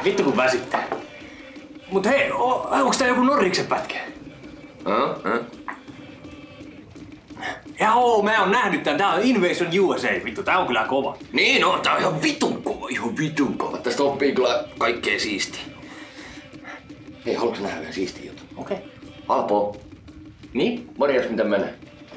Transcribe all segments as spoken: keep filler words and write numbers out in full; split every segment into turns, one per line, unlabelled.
Vittu kun väsyttää. Mut hei, o, onks tää joku Norriksen pätkä?
Äh, äh.
Joo, mä oon nähnyt tän. Tää on Invasion U S A. Vittu, tää on kyllä kova.
Niin on, tää on ihan vitun kova, ihan vitun kova. Tästä oppii kyllä kaikkea siistiä. Hei, haluatko nähdä yhden siistiä jutun?
Okei. Okay.
Alpo. Niin? Morjens, miten menee?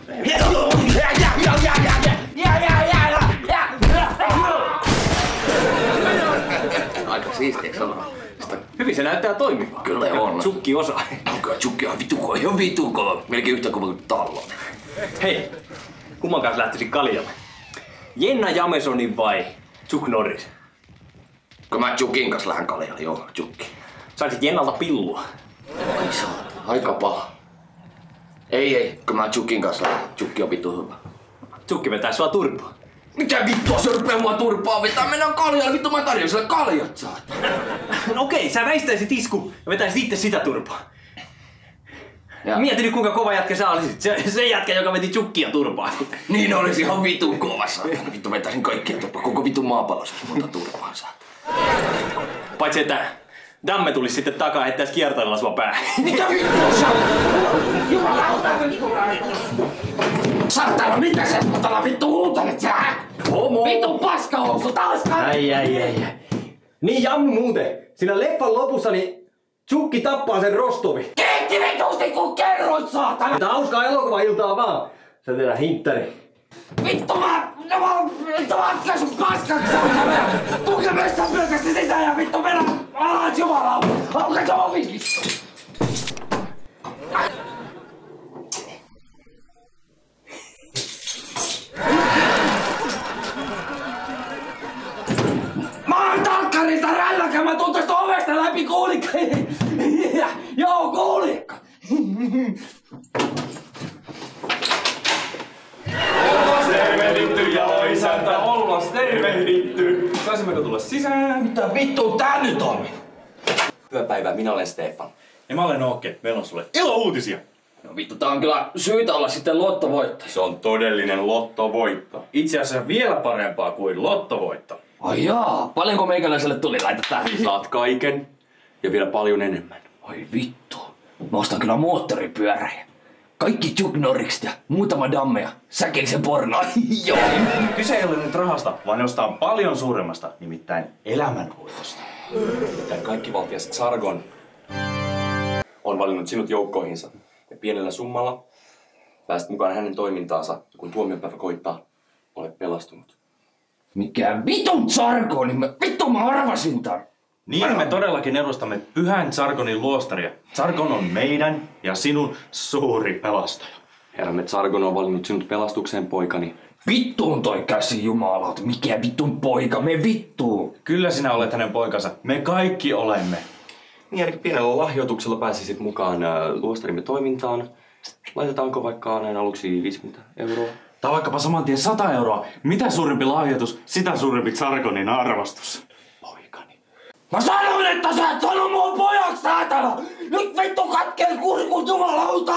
Aika siistiä, eikö ole?
Hyvin se näyttää toimivaa.
Kyllä on.
Tsukki osaa.
Kyllä Tsukki on vitun kova, ihan vitun kova. Melkein yhtä kova kuin Tallo.
Hei, kumman kanssa lähtisit kaljalle? Jenna Jamesonin vai Chuck Norris?
Kun mä Tsukin kanssa lähden kaljalle, joo, Tsukki.
Saisit Jennalta pillua.
Ai saat, aika paha. Ei, ei, kun mä Tsukin kanssa lähden. Tsukki on vittu hyvä.
Tsukki vetää sua turpaa.
Mitä vittua se rupee mua turpaa vetää? Mennään kaljalle, vittu mä tarjoin sille kaljat saat.
No okei, sä väistäisit isku ja vetäisit itse sitä turpaa. Ja. Mieti nyt kuinka kova jätkä sä olisit. Se, se jätkä, joka veti Tsukkia turpaa.
Niin olisi ihan vitun kova saatana. Vittu vetäisin kaikkia turpaa. Koko vitun maapallo saisi monta turpaa saatana.
Paitsi että Damme tulisi sitten takaa ja heittäis kiertoilla sua päähän.
Mitä vittua sä? Jumalauta! Saatana, mitä sä saatana vittu huutelet sä?
Homo!
Vitun paskahousu taas!
Ai ai ai. Niin Jammu muuten. Siinä leffan lopussa niin Tsukki tappaa sen Rostovi.
Kiitti vitusti kun kerroit saatana!
Tää hauskaa elokuva-iltaa vaan. Sä tehdään hinttari.
Vittu mä... Mä... Vittu mä oon sun paskaksi saatana! Tuke messan pyykästi sisään ja vittu mennä alas jumalauta! Auka se ovi vittu! Mä oon talkkarilta rälläkä, mä tuun tästä ovesta läpi kuulikka! Joo, kuulikka!
Ollas tervehditty ja isäntä, ollas tervehditty. Saisimmeko tulla sisään?
Mitä vittua tää nyt on?
Hyvää päivää, minä olen Stefan. Ja mä olen Ookke, meillä on sulle ilouutisia.
No vittu, tää on kyllä syytä olla sitten lottovoittaja.
Se on todellinen lottovoitto. Itse asiassa vielä parempaa kuin lottovoitto.
Ai jaa, paljonko meikäläiselle tuli? Laita tää.
Saat kaiken ja vielä paljon enemmän.
Ai vittu, mä ostan kyllä moottoripyöräjä. Kaikki Chuck Norrikset ja muutama dammeja. Säkillisen porno. Joo.
Kyse ei ole nyt rahasta, vaan jostain paljon suuremmasta, nimittäin elämänhoitosta. Tämän kaikkivaltias Sargon on valinnut sinut joukkoihinsa. Ja pienellä summalla pääset mukaan hänen toimintaansa, ja kun tuomiopäivä koittaa, olet pelastunut.
Mikä vitun Sargoni? Mä, vittu mä arvasin tän.
Niin me todellakin edustamme pyhän Sargonin luostaria. Sargon on meidän ja sinun suuri pelastaja. Herramme Sargon on valinnut sinut pelastukseen, poikani.
Vittuun toi käsi jumalauta. Mikä vitun poika? Me vittuun.
Kyllä sinä olet hänen poikansa. Me kaikki olemme. Niin ainakin pienellä lahjoituksella pääsisit mukaan äh, luostarimme toimintaan. Laitetaanko vaikka näin aluksi viisikymmentä euroa? Tai vaikkapa saman tien sata euroa. Mitä suurempi lahjoitus, sitä suurempi Sargonin arvostus. Poikani.
Mä sanoin, että sä et sano mua pojaksi, saatana! Nyt vittu katkee kurkut jumalauta!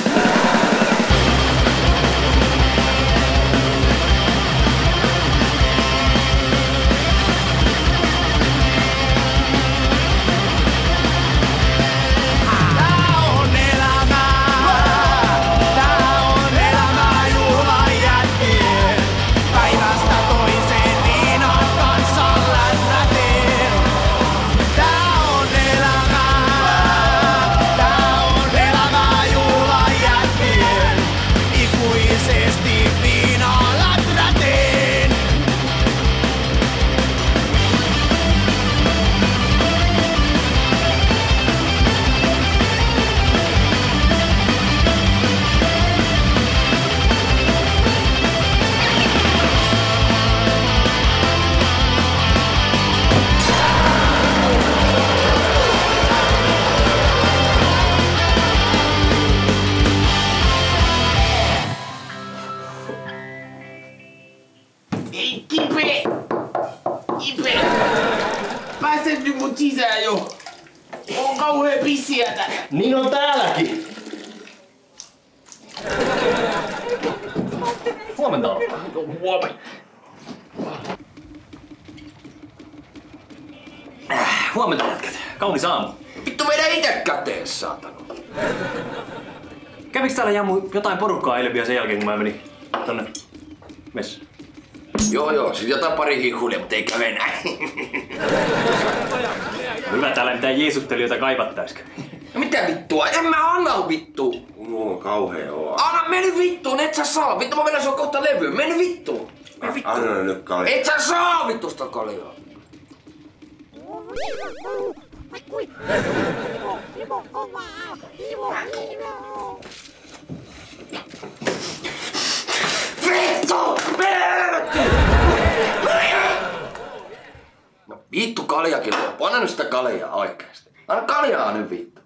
Kipe! Kipe! Päästä nyt mut sisään jo! On kauhea pissiä täällä!
Niin on täälläkin! Huomenta.
Huomenta!
Huomenta jätkät. Kaunis aamu.
Vittu vedä ite käteen, saatana.
Käviks täällä Jammu jotain porukkaa eilen vielä sen jälkeen, kun mä menin tonne messaan?
Joo joo, sit jotain pari hihulia, mutta ei käve näin.
Hyvä täällä mitään jeesuttelijoita kaivattaisikö.
No mitä vittua? En mä anna vittu.
No kauhea oo.
Anna, mene vittuun, et sä saa. Vittu mä vedän sua kohta levyyn. Mene vittuun. Mene vittuun.
Anna nyt kaljaa.
Et sä saa vittu sitä kaljaa. Vittu! No vittu kaljakin loppu. Anna nyt sitä kaljaa oikeesti. Anna kaljaa nyt vittu.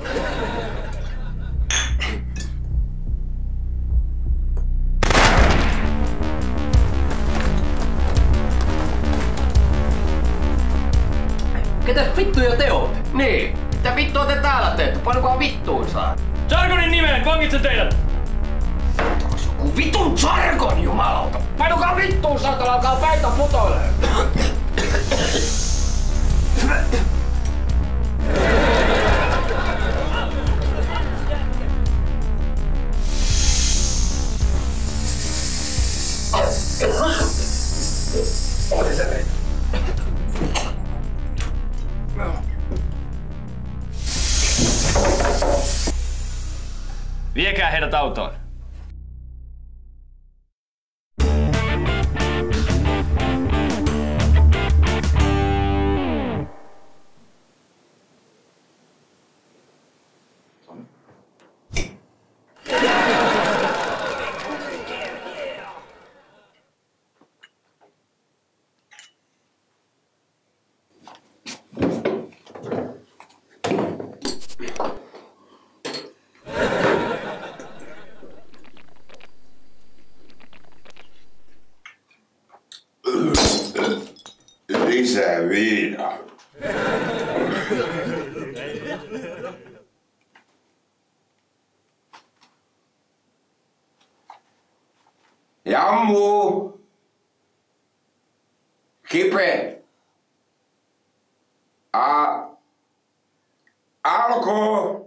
Ketäs vittuja te ootte?
Niin. Mitä vittua te täällä teette? Paljonkohan vittuun saa?
Jargonin nimeen, vangitse teidät!
Joku vitun jargon, jumalauta! Paljonkohan vittuun saatana alkaa päitä putoilee!
Viekää heidät autoon.
Lisää viinaa. Jammu! Kipe! A... Alko!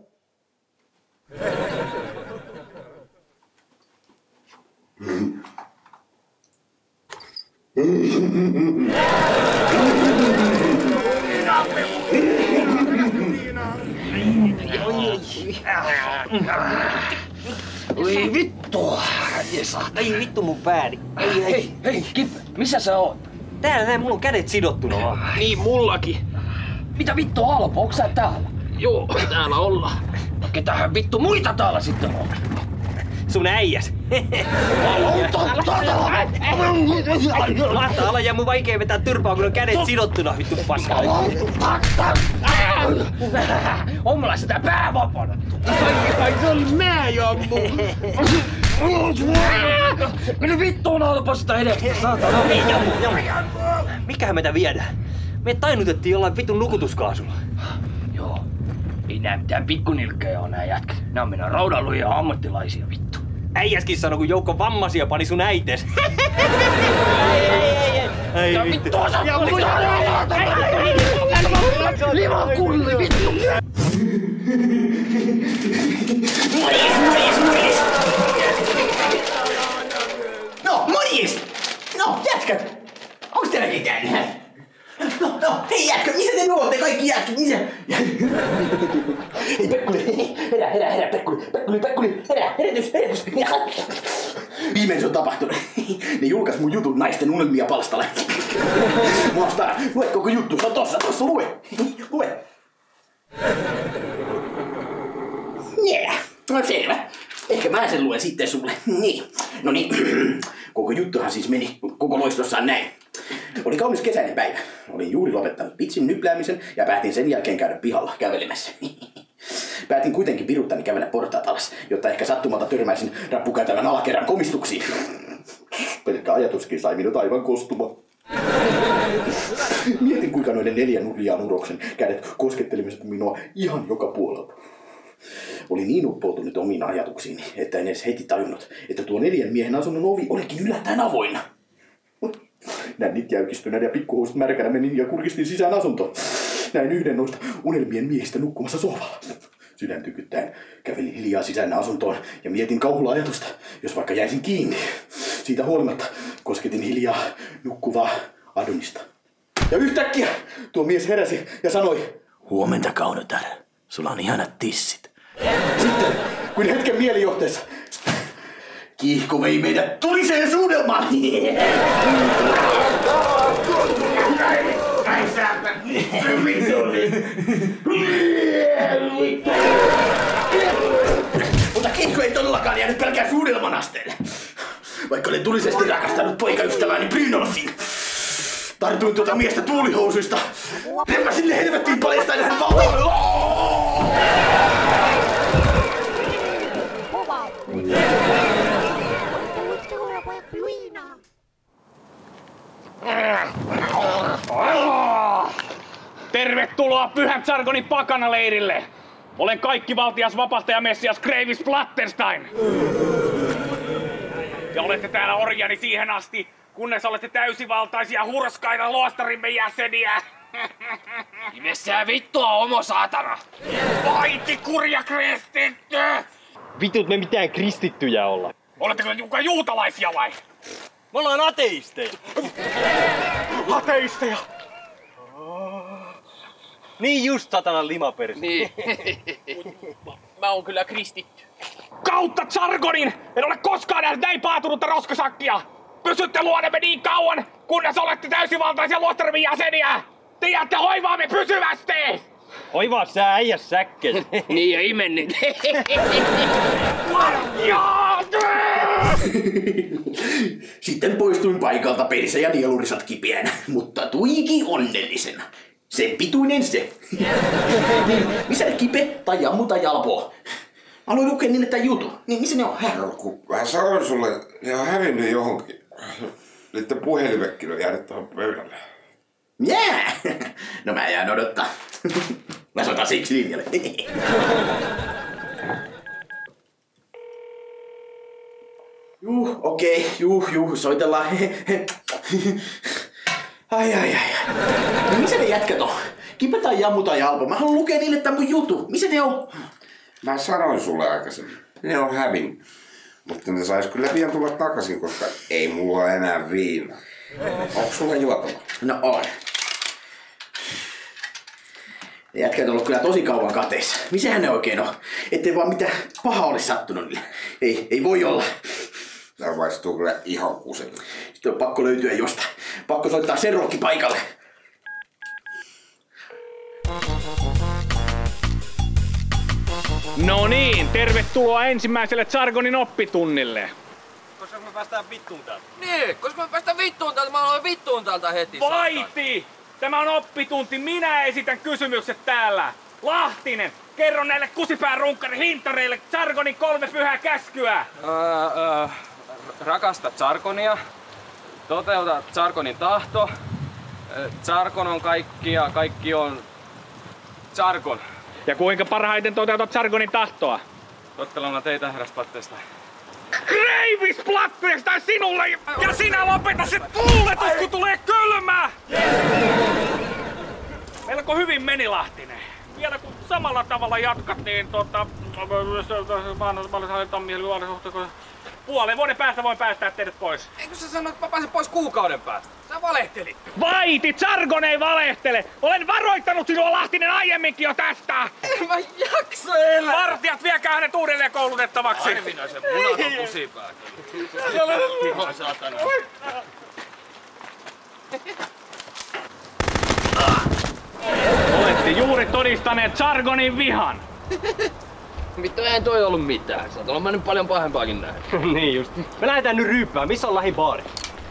Oi vittu! Jesa.
Ei vittu mun pääni. Ei, ei.
Hei, hei, Kippe, missä sä oot?
Täällä näin, mulla on kädet sidottuna vaan.
Niin mullakin. Mitä vittu Alpo, onks sä täällä? Joo, täällä ollaan. No ketähän vittu muita täällä sitten on?
Sun äijäs. Mahtaa olla Jammu vaikee vetää turpaa, kun on kädet sidottuna, vittu paska.
On mulla sitä pää vapaana. Ai se oli mä, Jammu. Mene vittuun Alposta edestä, saatana.
Ei, Jammu, Jammu. Mikähän meitä viedään? Me tainutettiin jollain vitun nukutuskaasulla.
Joo. Ei nää mitään pikkunilkkejä oo nää jätkät. Nää on meidän raudanlujia ammattilaisia vittu.
Äijäskin sanoi, kun joukko vammaisia pani sun äites. Ei, ei, ei, ei. Ei vittu. Jammu,
Limakulli vittu.
Morjes, morjes, morjes! No, morjes! No, jätkät! Onks teilläkin käynyt? No, no, hei jätkät, missä te nyt ootte kaikki jätkät? Missä? Hei Pekkuli, herä, herä, herä, Pekkuli, Pekkuli, Pekkuli, herä, herätys, herätys! Viimein se on tapahtunut. Ne julkais mun jutun naisten unelmia palstalle. Muastaa, lue koko juttu, se on tossa, tossa, lue! Lue! Yeah. No selvä. Ehkä mä sen luen sitten sulle. Niin. No niin. Koko juttuhan siis meni koko loistossaan näin. Oli kaunis kesäinen päivä. Olin juuri lopettanut pitsin nypläämisen ja päätin sen jälkeen käydä pihalla kävelemässä. Päätin kuitenkin viruttani kävellä portaat alas, jotta ehkä sattumalta törmäisin rappukäytävän alakerran komistuksiin. Pelkkä ajatuskin sai minut aivan kostumaan. Mietin kuinka noiden neljän nurjaan uroksen kädet koskettelivat minua ihan joka puolelta. Olin niin uppoutunut omiin ajatuksiini, että en edes heti tajunnut, että tuo neljän miehen asunnon ovi olikin yllättäen avoinna. Nännit jäykistyneen ja pikkuhuuset märkänä menin ja kurkistin sisään asuntoon. näin yhden noista unelmien miehistä nukkumassa sohvalla. Sydän tykyttäen kävelin hiljaa sisään asuntoon ja mietin kauhulla ajatusta, jos vaikka jäisin kiinni. Siitä huolimatta kosketin hiljaa nukkuvaa Adonista. Ja yhtäkkiä tuo mies heräsi ja sanoi, huomenta Kaunotar, sulla on ihanat tissit. Sitten, kuin hetken mielijohteessa, kiihko vei meidät tuliseen suudelmaan.
Ai saatan,
Mutta kiihko ei todellakaan jäänyt pelkään suudelman asteelle. Vaikka olen tulisesti rakastanut poikaystävääni Brynolfin. Tartuin tuota miestä tuulihousuista. Törmäsin sille helvettiin paljastaen hänen valtiolle.
Tervetuloa Pyhän Tsargonin pakanaleirille! Olen kaikkivaltias vapahtaja Messias Gravis Plattenstein! Ja olette täällä orjani siihen asti, kunnes olette täysivaltaisia hurskaita luostarimme jäseniä!
Nimessään vittua, homo saatana!
Vaiti kurja kristitty!
Vitut me mitään kristittyjä olla.
Oletteko te juutalaisia vai?
Me ollaan ateisteja.
Ateisteja!
Niin just, satanan limapersi.
Niin. Mä oon kyllä kristitty.
Kautta Tsargonin! En ole koskaan nähnyt näin paatunutta roskasakkia! Pysytte luonemme niin kauan, kunnes olette täysivaltaisia luostarimme jäseniä! Te jäätte hoivaamme pysyvästi!
Hoivaa sä äijä säkket.
Niin ja imennit.
Sitten poistuin paikalta perse ja nielurisat kipeänä, mutta tuiki onnellisena. Sen pituinen se. Niin, missä ne kipe tai jammu tai jalpoo? Mä aloin lukea niin, että jutu. Niin missä ne on? Häh?
No kun mä sanoin sulle, ne on hävinnyt johonkin. Niitten puhelimekin on jäänyt tuohon pöydälle.
Jää! No mä jään odottaa. Mä soitan siksi linjalle. Juh, okei, okay, juh, juh, soitellaan. Ai, ai, ai. No missä ne jätkät on? Kipe tai jammu tai alpo? Mä haluan lukea niille tän mun jutu. Missä ne on?
Mä sanoin sulle aikaisemmin. Ne on hävinnyt. Mutta ne sais kyllä pian tulla takaisin, koska ei mulla ole enää viinaa. Onko sulla juotava?
No on. Ne jätkät on ollut kyllä tosi kauan kateissa. Missähän ne oikein on? Ettei vaan mitään pahaa ole sattunut niille. Ei, ei voi olla.
Tää maistuu kyllä ihan kuselle.
Sitten on pakko löytyä jostain. Pakko soittaa Serrokki paikalle.
No niin, tervetuloa ensimmäiselle Tsargonin oppitunnille.
Koska me päästään vittuun täältä.
Niin, koska mä päästän vittuun täältä, mä aloin vittuun täältä heti.
Vaiti! Tämä on oppitunti, minä esitän kysymykset täällä. Lahtinen, kerro näille kusipään runkkari hintareille Tsargonin kolme pyhää käskyä.
Öö, öö, rakasta Tsargonia, toteuta Tsargonin tahto, Tsargon on kaikki ja kaikki on Tsargon.
Ja kuinka parhaiten toteutat Tsargonin tahtoa?
Totteluna teitä, herras Plattenstein.
Gravis Plattenstein sinulle! Ja sinä lopeta se tuuletus, kun tulee kylmä! Melko hyvin meni, Lahtinen. Vielä kun samalla tavalla jatkattiin, tota... Puolen vuoden päästä voin päästää teidät pois.
Eikö sä sano, että mä pääsen pois kuukauden päästä? Sä valehtelit.
Vaiti, Tsargon ei valehtele! Olen varoittanut sinua, Lahtinen, aiemminkin jo tästä!
En mä jaksa elää!
Vartijat, viekää hänet uudelleen koulutettavaksi!
Harvinaisen munaton kusipää. Ihan saatana.
Olette juuri todistaneet Tsargonin vihan.
Vittu, eihän toi ollut mitään. Sä oot ollut mennyt paljon pahempaakin näin.
Niin just. Me lähdetään nyt ryyppään. Missä on lähin baari?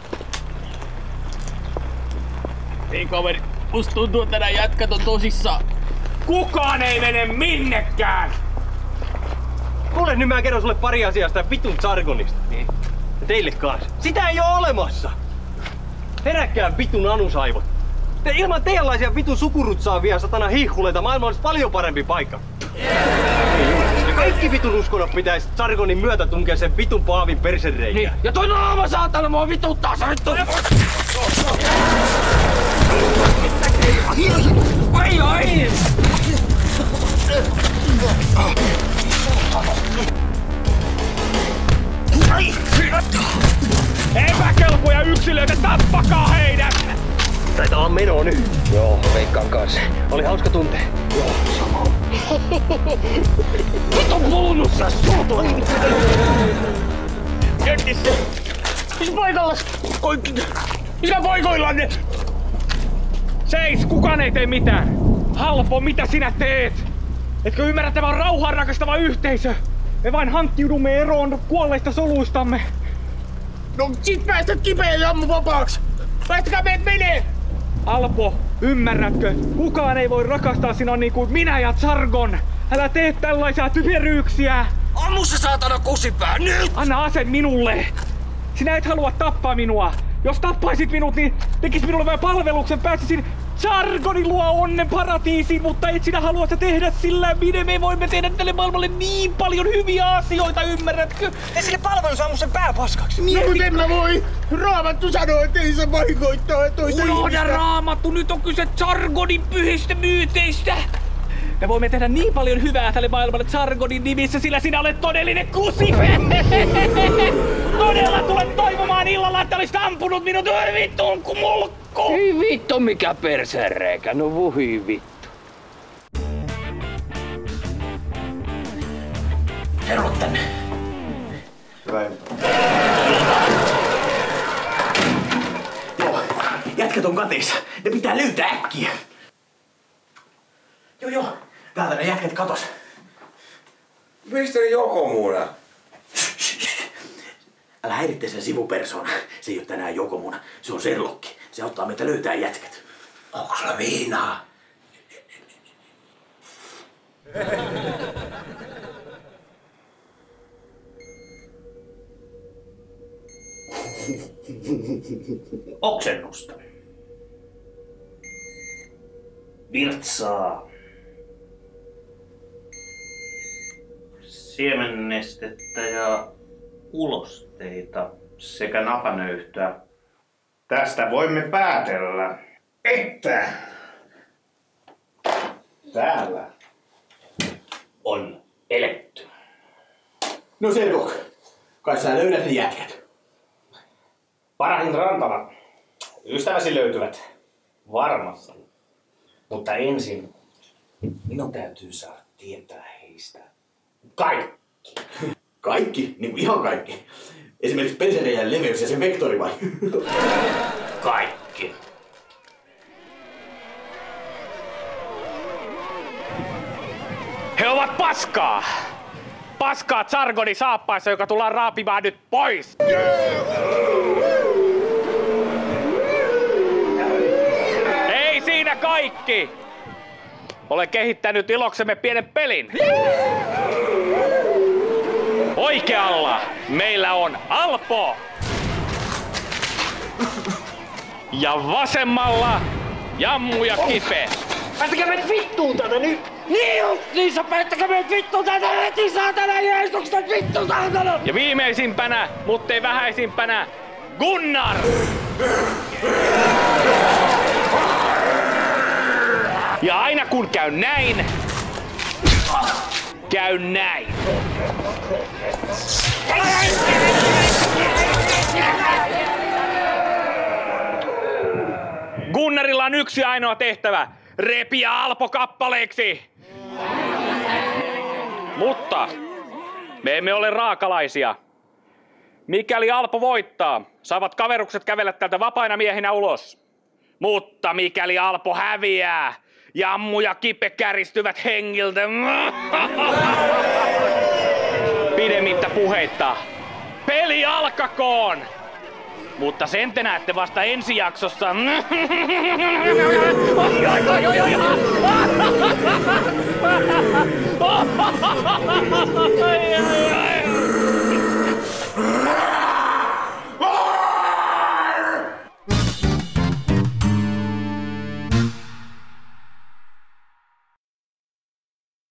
Niin kaveri, musta tuntuu, että nää jätkät on tosissaan.
Kukaan ei mene minnekään!
Kuule, nyt mä kerron sulle pari asiaa sitä vitun Tsargonista. Niin. Ja teille kanssa. Sitä ei oo olemassa! Heräkkää vitun anusaivot. Te ilman teidänlaisia vitun sukurutsaavia satana hihhuleita maailma olisi paljon parempi paikka. Ja kaikki vitun uskonnot pitäisi Tsargonin myötä tunkea sen vitun paavin persereikään.
Niin. Ja toi naama saatana mua vituttaa, sä vittu!
Ai ai!
Epäkelpoja yksilöitä, tappakaa heidät!
Taitaa olla meno nyt. Joo, veikkaan kanssa. Oli hauska tunte. Joo, sama.
Vitun kulunut sä suutuin! Jenkissä! Missä paikallas? Missä poikoillanne? Seis, kukaan ei tee mitään. Halpo, mitä sinä teet? Etkö ymmärrä, tämä on rauhaa rakastava yhteisö? Me vain hankkiudumme eroon kuolleista soluistamme.
No sit päästät kipeen ja ammu vapaaksi! Päästäkää meidät menee!
Alpo, ymmärrätkö? Kukaan ei voi rakastaa sinua niin kuin minä ja Sargon. Älä tee tällaisia typeryyksiä!
Ammu se saatana kusipää, nyt!
Anna ase minulle! Sinä et halua tappaa minua! Jos tappaisit minut, niin tekis minulle vain palveluksen, pääsisin Sargonin luo onnen paratiisiin, mutta et sinä halua sitä tehdä, sillä minä me voimme tehdä tälle maailmalle niin paljon hyviä asioita, ymmärrätkö?
Tee sille palvelus, ammu sen pää paskaksi.
No mut en mä voi! Raamattu sanoo, et ei saa vahingoittaa toista
Unohda
ihmistä!
Raamattu, nyt on kyse Sargonin pyhistä myyteistä! Me voimme tehdä niin paljon hyvää tälle maailmalle Sargonin nimissä, sillä sinä olet todellinen kusipe! Todella tulet toivomaan illalla, että olisit ampunut minut, oi vittuun kumulkku!
Ei vittu mikä persereikä, no vuhi vittu.
Herro tänne.
Hyvä ilta.
Joo, jätkät on kateissa. Ne pitää löytää äkkiä. Joo joo, täältä ne jätkät katos.
Misteri Jokomuna?
Älä häiritte sen sivupersoona. Se ei oo tänään Jokomuna. Se on Serlokki. Se auttaa meitä löytää jätkät. Onko sulla viinaa?
Oksennusta. Virtsaa. Siemennestettä ja ulosteita sekä napanöyhtöä. Tästä voimme päätellä, että täällä on eletty.
No Serlok, kai sä löydät ne jätkät.
Parahin Rantala, ystäväsi löytyvät varmasti. Mutta ensin minun täytyy saada tietää heistä kaikki.
Kaikki? Niin kuin ihan kaikki? Esimerkiksi pensereijän leveys ja sen vektori vai?
Kaikki.
He ovat paskaa! Paskaa Sargonin saappaissa, joka tullaan raapimaan nyt pois! Ei siinä kaikki! Olen kehittänyt iloksemme pienen pelin. Oikealla meillä on Alpo. Ja vasemmalla Jammu ja Kipe.
Päästäkää meidät vittuun tätä nyt!
Niin justiinsa, päästäkää meidät vittuun tätä heti, saatana Jeesuksen vittu, saatana! Ja viimeisimpänä, muttei vähäisimpänä, Gunnar! Ja aina kun käy näin, käy näin. Gunnarilla on yksi ainoa tehtävä. Repiä Alpo kappaleeksi. Mutta me emme ole raakalaisia. Mikäli Alpo voittaa, saavat kaverukset kävellä täältä vapaina miehinä ulos. Mutta mikäli Alpo häviää, Jammu ja Kipe käristyvät hengiltä. Pidemmittä puheitta. Peli alkakoon! Mutta sen te näette vasta ensi jaksossa. Ai, ai, ai, ai.